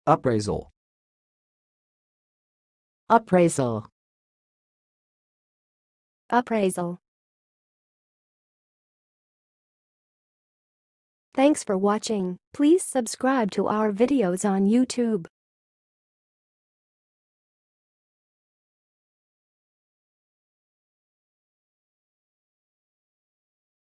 Upraisal. Upraisal. Upraisal. Thanks for watching. Please subscribe to our videos on YouTube.